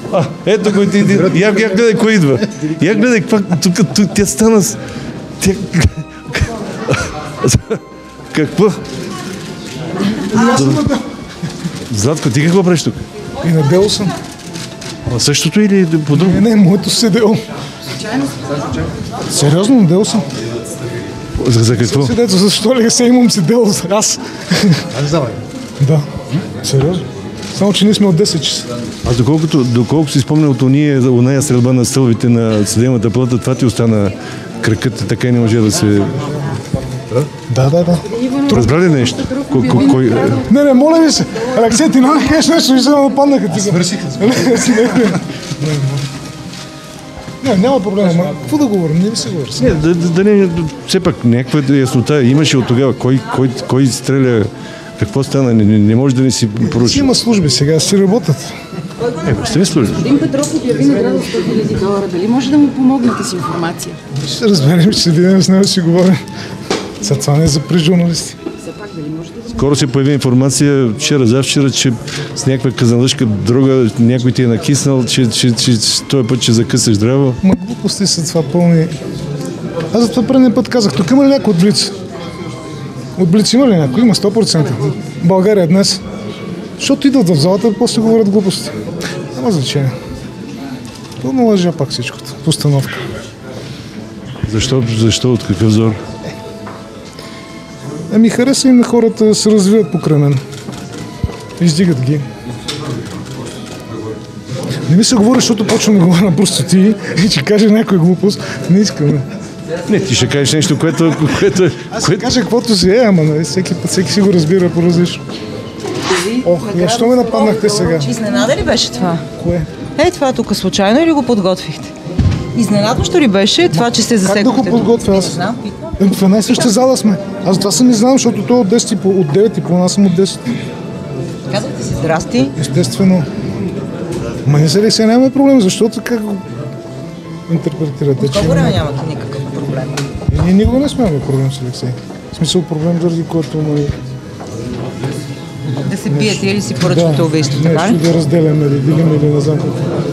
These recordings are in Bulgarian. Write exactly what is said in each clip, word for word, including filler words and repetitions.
А, ето го ти. Я, я гледай кой идва. Я гледай каква... Тук, тук, тя стана... Тя... Какво? Златко, ти какво правиш тук? И на дело съм. А същото или по-друго? Не, не, моето се дело. Сериозно, на дело съм. За, за какво? Седето, защо ли се имам си дело за аз? Аз давай. Да, сериозно. Само, че ние сме от десет часа. Аз доколкото, доколко си спомня от ония, оная стрелба на стълбите на съдебната плата, това ти остана кракът, така и не може да се... Да, да, да. Разбра ли нещо? Кой, кой, кой... Не, не, моля ви се. Алексей, ти няма да кажеш нещо, и се нападнаха ти. Свърших. Не, няма проблем. Ама какво да говорим? Не ви се говори. Не, да, да, да не, все пак някаква яснота имаше от тогава. Кой, кой, кой стреля, какво стана, не, не може да не си поручи. Има служби сега, си работят. Е, сте не служби. Един Петров обяви награда от сто хиляди долара. Дали може да му помогнете с информация? Ще разберем, че се видим с него си говорим. Сега това не е за при журналисти. Все пак, дали може да... Скоро се появи информация, вчера, завчера, че с някаква казанлъшка друга някой ти е накиснал, че, че, че, че този път ще закъсаш здраво. Ма глупости са това пълни. Аз за това предния път казах, тук има ли някой от Блиц? От Блиц има ли някой? Има сто процента. България днес. Защото идват в залата и после говорят глупости. Няма значение. Пълно лъжа пак всичкото. Постановка. Защо? Защо? От какъв зор? Ами хареса им на хората да се развиват покрай мен. Издигат ги. Не ми се говори, защото почвам да говоря на простотии и че каже някой глупост. Не искам. Не, ти ще кажеш нещо, което... което, Аз което... ще кажа каквото си е, ама нали, всеки път всеки си го разбира по-различно. Ох, защо ме нападнахте сега? Изненада ли беше това? Кое? Ей, това тук случайно или го подготвихте? Изненадващо ли беше това, че се засекохте? Как да го подготвя аз? Не знам, питам. Е, в една и съща зала сме. Аз това съм не знам, защото той от десет и по, от девет и половина, аз съм от десет. Казвате си здрасти. Естествено. Ма не се ли сега нямаме проблем, защото как го интерпретирате? От това време нямате никакъв проблем. И ние никога не сме имали проблем с Алексей. В смисъл проблем, заради който му и... Да се биете или си поръчвате убийство, така ли? Нещо да разделяме, да делим или не знам какво.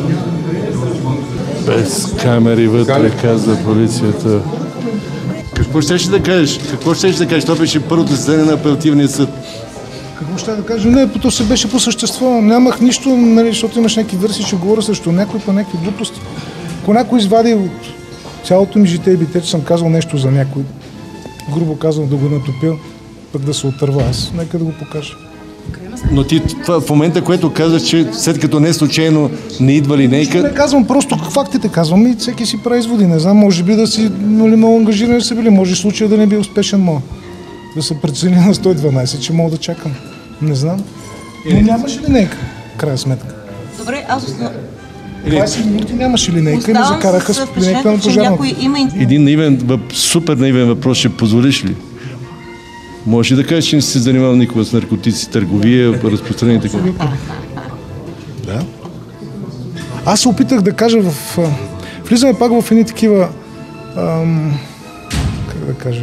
Без камери вътре, каза полицията. Какво щеше да кажеш? Какво щеше да кажеш? Това беше първото заседание на апелативния съд. Какво ще да кажа? Не, то се беше по същество. Нямах нищо, нали, защото имаш някакви версии, ще говоря срещу някой по някакви глупости. Ако някой извади от цялото ми житие и битие, че съм казал нещо за някой, грубо казвам да го натопил, пък да се отърва аз, нека да го покажа. Но ти това, в момента, което казваш, че след като не случайно не идва линейка... Не казвам просто фактите, казвам и всеки си прави изводи. Не знам, може би да си нали, много ангажирани са били, може случая да не би успешен мога. Да се прецени на сто и дванайсет, че мога да чакам. Не знам. Но нямаше линейка, крайна сметка. Добре, аз основ... двайсет минути нямаше линейка и ме Оставам закараха с с линейка на впечатлението, че пожарната. някой има... Един наивен, въп- супер наивен въпрос, ще позволиш ли? Може ли да кажеш, че не си се занимавал никога с наркотици, търговия, разпространение така? Да. Аз се опитах да кажа в... а, Влизаме пак в едни такива... Ам, как да кажа...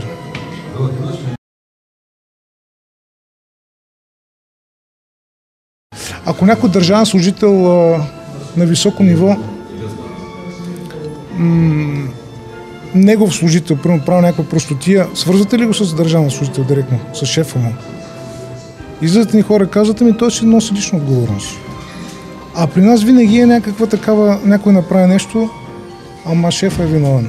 Ако някой държавен служител а, на високо ниво м- негов служител, примерно прави някаква простотия, свързвате ли го с държавен служител директно, с шефа му? Излизат ни хора, казват ми, той ще носи лична отговорност. А при нас винаги е някаква такава, някой направи нещо, ама шефа е виновен.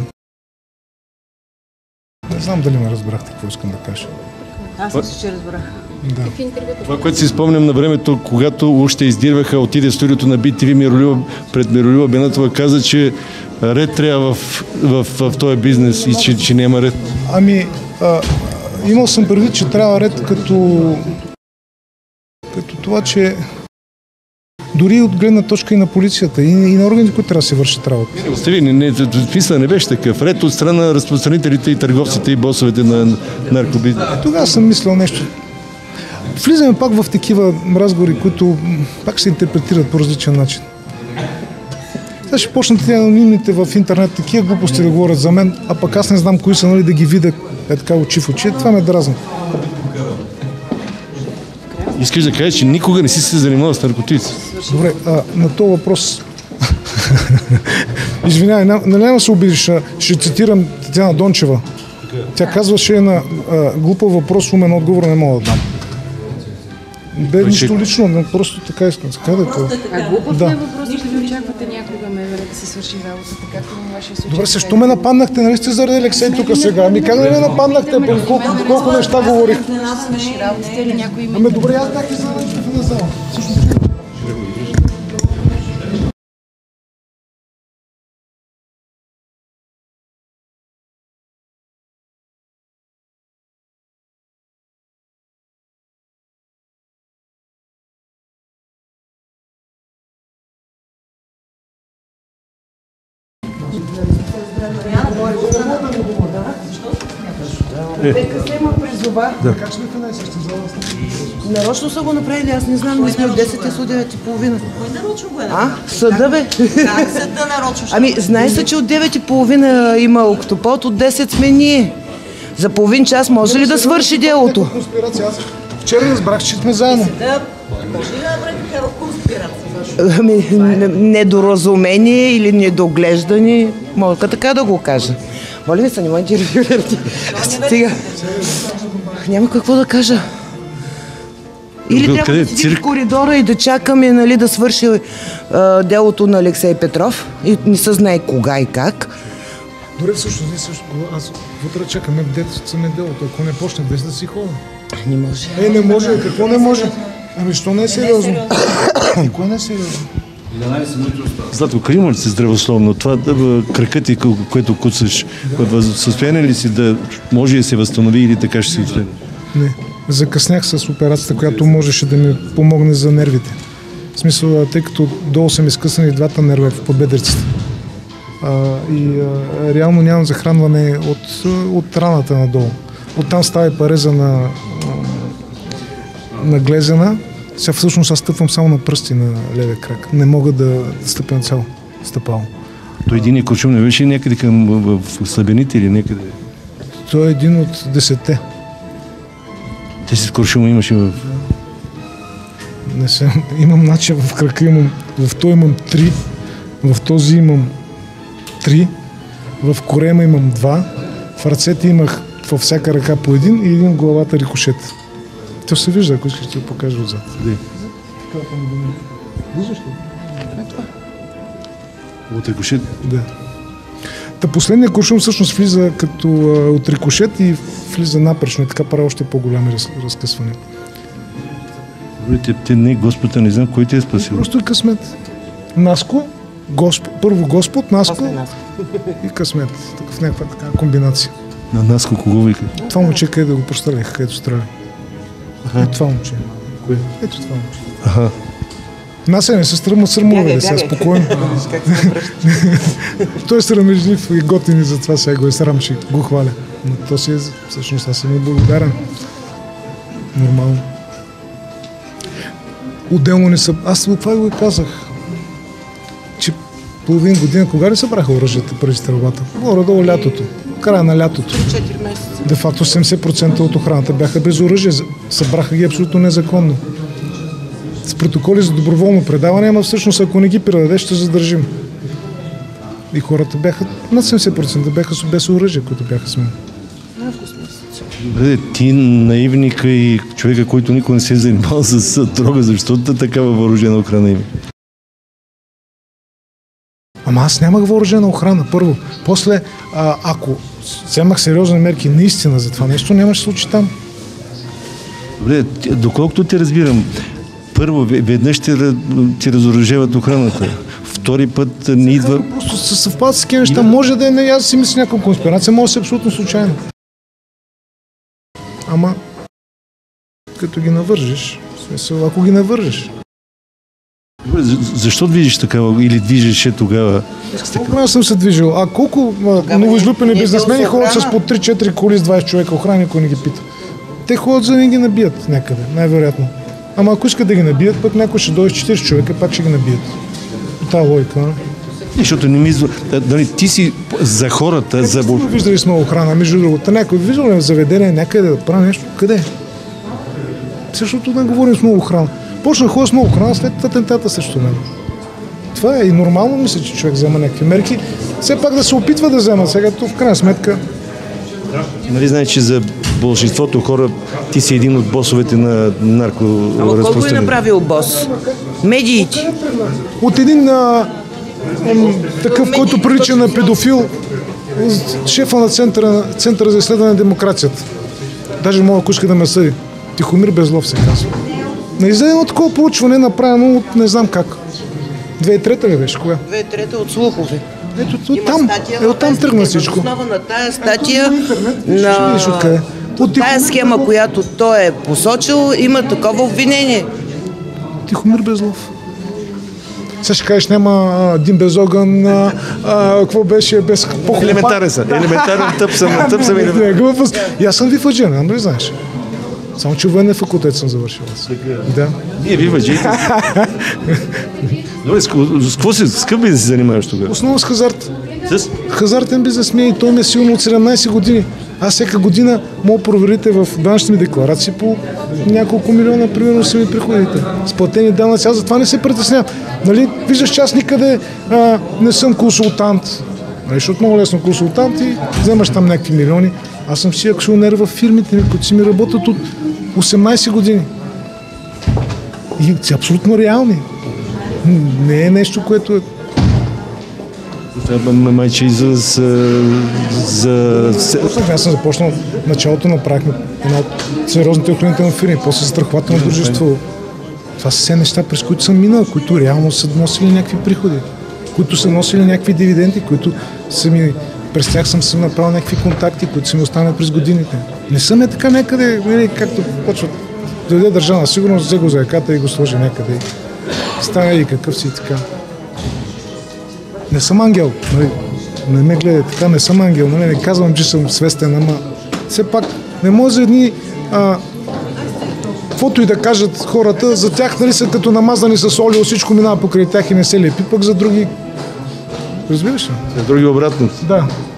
Не знам дали ме разбрахте какво искам да кажа. Аз мисля, че разбрах. Да. Това, което си спомням на времето, когато още издирваха, отиде в студиото на Би Ти Ви, Миролюба, пред Миролюба Бенатова каза, че ред трябва в, в, в, в този бизнес и че, че няма ред. Ами, а, имал съм предвид, че трябва ред като, като това, че дори от гледна точка и на полицията, и, и на органите, които трябва да се вършат работа. Остави, не, не, писана не беше такъв. Ред от страна на разпространителите и търговците и босовете на наркобизнес. Тогава съм мислил нещо. Влизаме пак в такива разговори, които пак се интерпретират по различен начин. Сега ще почнат тези анонимните в интернет такива глупости да говорят за мен, а пък аз не знам кои са, нали, да ги видя е така очи в очи. Това ме дразни. Искаш да кажеш, че никога не си се занимавал с наркотици? Добре, а, на този въпрос Извинявай, нали няма се обидиш, ще цитирам Татяна Дончева. Тя казваше на а, глупав въпрос, умен отговор не мога да дам. Бе, нищо лично, но просто така искам. Така да е. А глупав Да. ли е въпросът, че ви очаквате някога МВР да си свърши работата, както в вашия случай? Добре, защо ме нападнахте? Нали сте заради Алексей тук сега? Ами как да ме нападнахте? По колко, колко неща говорих? Свърши работата или някой има... Ами добре, аз бях изненадан в на зала. Как сме в една и съща зала? Нарочно са го направили, аз не знам, ние сме от десет и са девет и половина. Кой нарочно го е направил? А, съда бе. Как съда нарочно? Ами, знае се, че от девет и половина има октопод, от десет сме ние. За половин час може ли да свърши делото? Конспирация. Аз вчера разбрах, че сме заедно. Да, може ли да направи такава конспирация? Ами, н- недоразумение или недоглеждане, мога така да го кажа. Моля ви се, не ме интервюирате. Стига. Няма какво да кажа. Или Къде трябва е да седим цирк? в коридора и да чакаме, нали, да свърши а, делото на Алексей Петров. И не се знае кога и как. Дори всъщност, ние също, аз вътре чакаме в детството саме делото. Ако не почне без да си ходя. Не може. Е, не може. Какво не може? Ами, що не е сериозно? Кое не е сериозно? Златко, има ли си здравословно? Това да, кракът ти, което куцаш, в състояние ли си да може да се възстанови или така ще се остане? Не. Закъснях с операцията, която можеше да ми помогне за нервите. В смисъл, тъй като долу са ми скъсани двата нерва в подбедрицата. А, и а, реално нямам захранване от, от раната надолу. Оттам става и пареза на, на глезена. Сега всъщност аз стъпвам само на пръсти на левия крак. Не мога да, да стъпя на цяло стъпало. Той един куршум не беше някъде към в, в слабените или някъде? Той е един от десетте. Десет куршума имаше в... Не съм, имам начин в крака, имам, в този имам три, в този имам три, в корема имам два, в ръцете имах във всяка ръка по един и един в главата рикошет. То се вижда, ако искаш да го покажа отзад. Виждаш ли? От рикошет? Да. Та последният куршум всъщност влиза като а, от рикошет и влиза напречно и така прави още по-голями раз, разкъсвания. Добре, те, те не Господа, не знам кой те е спасил. Просто е късмет. Наско, Госп... първо Господ, Наско и късмет. Така в някаква така комбинация. На нас кого вика? Това момче къде да го простреляха, където стреля. Ето това момче. Кое? Ето това момче. Аха. Нася не се стръмва сърмове, да сега спокойно. Той е срамежлив и готин и затова сега го е срам, че го хваля. Но то си е, всъщност аз съм му благодарен. Нормално. Отделно не са... Аз това го и казах. Че половин година, кога ли събраха оръжията преди стрелбата? Горе-долу лятото. Края на лятото. четири месеца. Де факто седемдесет процента от охраната бяха без оръжие. Събраха ги абсолютно незаконно. С протоколи за доброволно предаване, ама всъщност ако не ги предадеш, ще задържим. И хората бяха, над седемдесет процента бяха без оръжие, които бяха с мен. Добре, ти наивника и човека, който никой не се е занимавал с дрога, защото е такава въоръжена охрана има? Ама аз нямах въоръжена охрана, първо. После, а, ако вземах сериозни мерки наистина за това нещо, нямаше да случи там. Добре, доколкото те разбирам, първо, веднъж ти, ти разоръжеват охраната. Втори път не идва... Просто се съвпадат с такива неща. Може да е, не, аз си мисля някаква конспирация, може да се абсолютно случайно. Ама, като ги навържиш, в смисъл, ако ги навържиш. Добре, защо движиш такава или движеше тогава? Колко аз съм се движил? А колко новоизлюпени бизнесмени ходят с по три-четири коли с двайсет човека охрана, никой не ги пита. Те ходят за да не ги набият някъде, най-вероятно. Ама ако искат да ги набият, пък някой ще дойде с четирийсет човека, пак ще ги набият. Това е логика, а? Защото не ми изва... Дали, ти си за хората, Не, за... сте го виждали с много охрана, между другото. Някой виждал ли в заведение някъде да прави нещо? Къде? Същото да говорим с много охрана. Почна да ходя с много охрана след атентата срещу мен. това е и нормално, мисля, че човек взема някакви мерки. Все пак да се опитва да взема, сега то в крайна сметка. Нали знаеш, че за большинството хора ти си един от босовете на наркоразпространение? Ама кой го е направил бос? Медиите. От един а, м, такъв, който прилича на педофил, шефа на центъра, центъра за изследване на демокрацията. Даже мога, ако иска да ме съди. Тихомир Безлов се казва. Не издаде едно такова проучване, направено от не знам как. две хиляди и трета ли беше? Кога? две хиляди и трета от слухове. Ето, от там, е, от там тръгна всичко. Основа на тая статия, Ще на видиш откъде. От тая схема, която той е посочил, има такова обвинение. Тихомир Безлов. Сега ще кажеш, няма а, Дим без огън, а, а, какво беше без похлопа. Елементарен съм. Елементарен тъп съм. Тъп съм Не, глупост. И аз съм ви въджен, ама ли знаеш? Само, че военен факултет съм завършил. Да. Ние ви въджите. Добре, с какво си, с какъв бизнес се занимаваш тогава? Основно с хазарт. С? Хазартен бизнес ми е и той ми е силно от седемнайсет години. Аз всяка година мога да проверите в данъчните ми декларации по няколко милиона, примерно са ми приходите. Сплатени данъци, аз затова не се притеснявам. Нали, виждаш, че аз никъде а, не съм консултант. Нали, защото много лесно консултант и вземаш там някакви милиони. Аз съм си акционер в фирмите ми, които си ми работят от осемнайсет години. И са абсолютно реални. Не е нещо, което е... Майче и за... за... Аз съм започнал, в началото направихме една от сериозните охранителни фирми, после застрахователно дружество. Това са все неща, през които съм минал, които реално са носили някакви приходи, които са носили някакви дивиденти, които са ми... През тях съм си направил някакви контакти, които са ми останали през годините. Не съм е така някъде, нали, както почват да дойде държавна сигурност, взе го за ръката и го сложи някъде. Стане и какъв си така. Не съм ангел, нали? Не ме гледай така, не съм ангел, нали? Не казвам, че съм свестен, ама все пак не може едни а, каквото и да кажат хората, за тях нали, са като намазани с олио, всичко минава покрай тях и не се лепи, пък за други разбираш ли? За други обратно. Да.